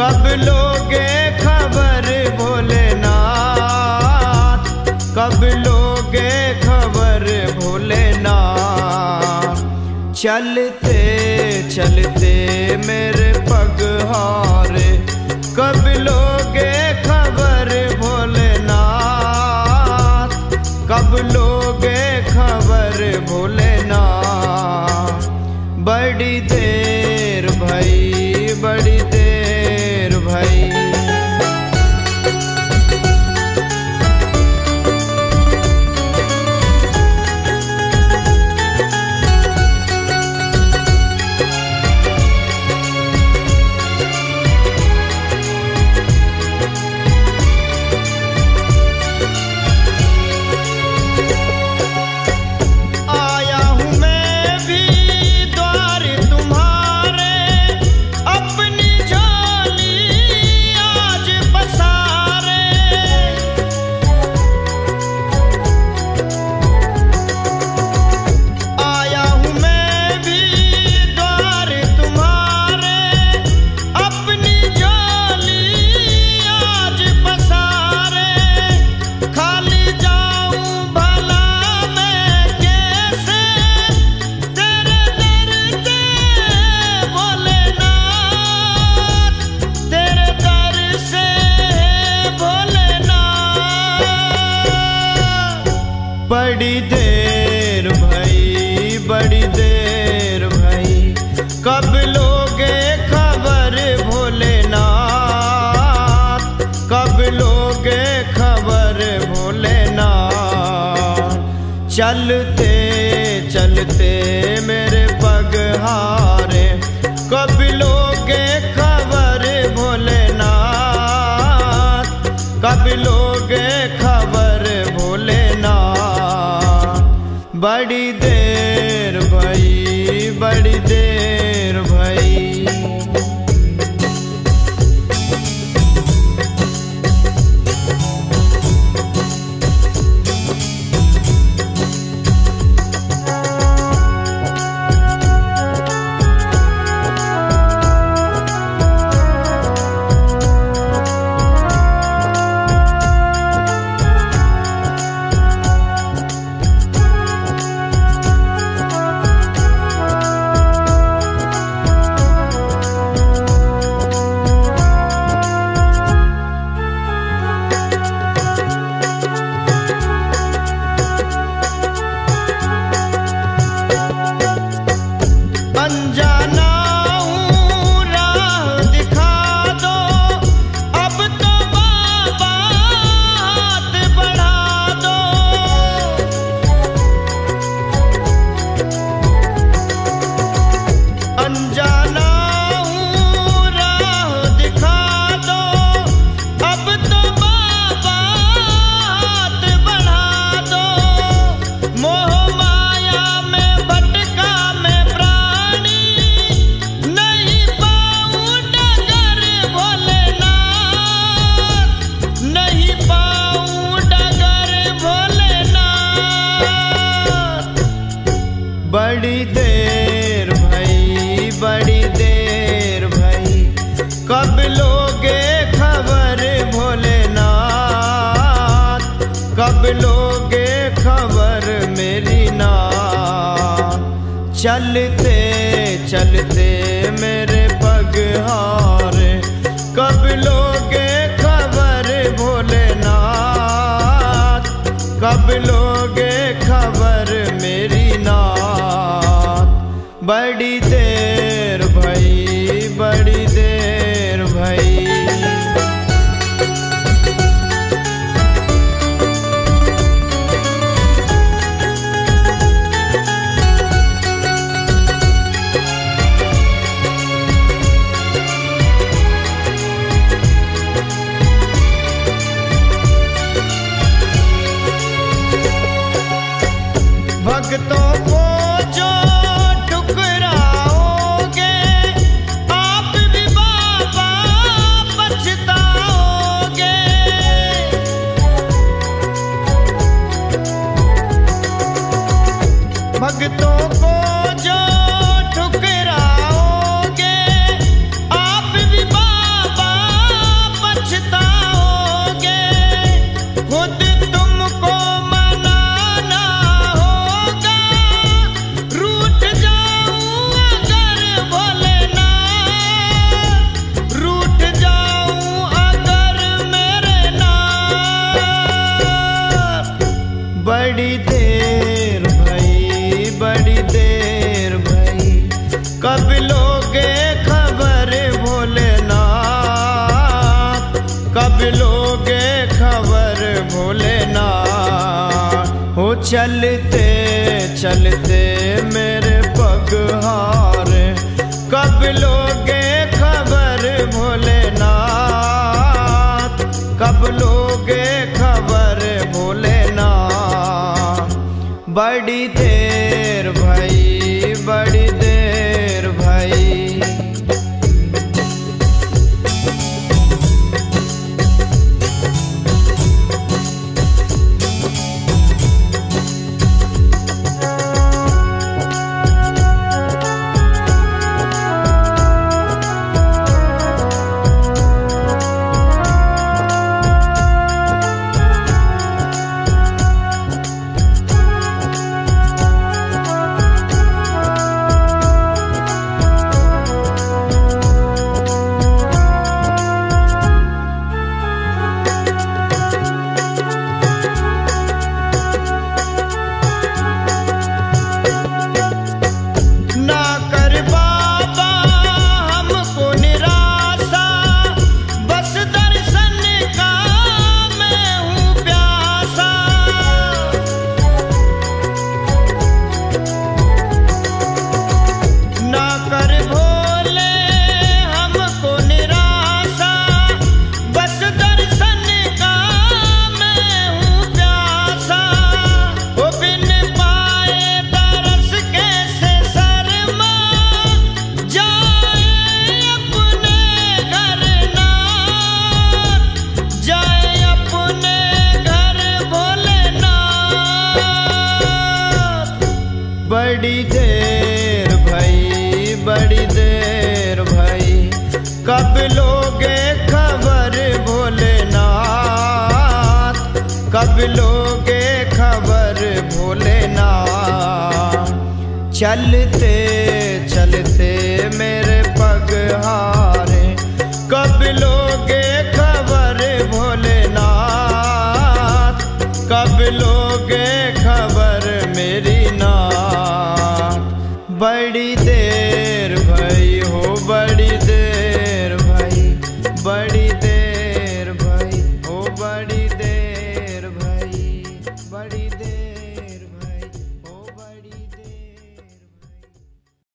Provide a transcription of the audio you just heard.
कब लोगे खबर भोलेनाथ, कब लोगे खबर भोलेनाथ। चलते चलते मेरे पग हारे, कब लोगे खबर भोलेनाथ, कब लोगे खबर भोलेनाथ। बड़ी देर भई, बड़ी देर भई। बड़ी देर भई, बड़ी देर भई। कब लोगे खबर भोलेनाथ, कब लोगे खबर भोलेनाथ। चलते चलते मेरे पग हारे, कब लोगे खबर भोलेनाथ, कब लोगे खबर भोलेनाथ। बड़ी देर भई, बड़ी देर भई। अनजाना हूँ राह दिखा दो, अब तो बाबा हाथ बढ़ा दो। अनजाना हूँ राह दिखा दो, अब तो बाबा हाथ बढ़ा दो। मोह माया में भटका मैं बड़ी देर भई, बड़ी देर भई। कब लोगे खबर भोलेनाथ, कब लोगे खबर मेरी नाथ। चलते चलते मेरे पग हारे, कब लोगे खबर भोलेनाथ, कब लोगे खबर मेरी नाथ। बड़ी देर भई, बड़ी देर भई। चलते चलते मेरे पग हारे, कब लोगे खबर भोलेनाथ, कब लोगे खबर भोलेनाथ। बड़ी देर भई, बड़ी देर भई। बड़ी देर भई, बड़ी देर भई। कब लोगे खबर भोलेनाथ, कब लोगे खबर भोलेनाथ। चलते चलते